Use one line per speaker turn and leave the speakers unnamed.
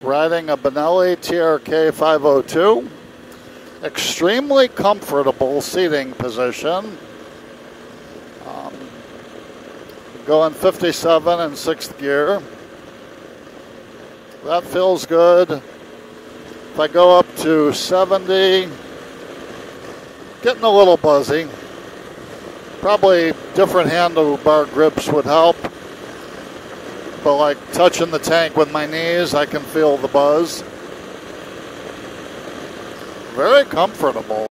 Riding a Benelli TRK502. Extremely comfortable seating position. Going 57 in 6th gear. That feels good. If I go up to 70, getting a little buzzy. Probably different handlebar grips would help. But like touching the tank with my knees, I can feel the buzz. Very comfortable.